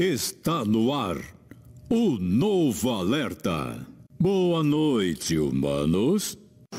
Está no ar o Novo Alerta. Boa noite, humanos.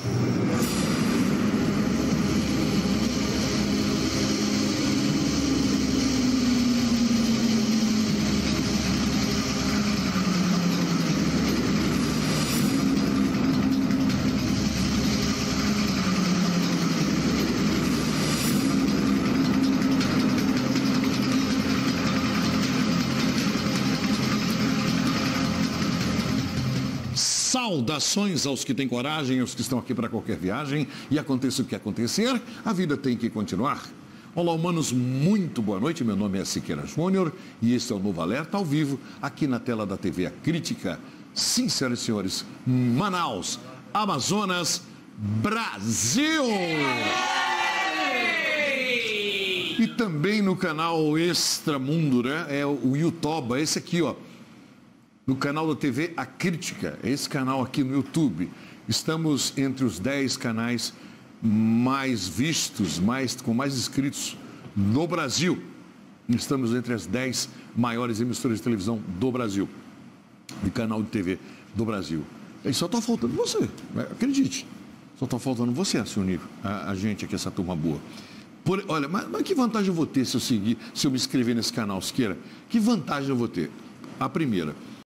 Saudações aos que têm coragem, aos que estão aqui para qualquer viagem, e aconteça o que acontecer, a vida tem que continuar. Olá, humanos, muito boa noite. Meu nome é Siqueira Júnior e este é o Novo Alerta ao vivo, aqui na tela da TV A Crítica. Sim, senhoras e senhores, Manaus, Amazonas, Brasil! E também no canal Extramundo, né? É o YouTube, esse aqui, ó. No canal da TV A Crítica, esse canal aqui no YouTube. Estamos entre os 10 canais mais vistos, com mais inscritos no Brasil. Estamos entre as 10 maiores emissoras de televisão do Brasil, de canal de TV do Brasil. E só está faltando você, acredite. Só está faltando você se unir a gente aqui, essa turma boa. Olha, mas que vantagem eu vou ter se eu me inscrever nesse canal, Siqueira? Que vantagem eu vou ter? A primeira,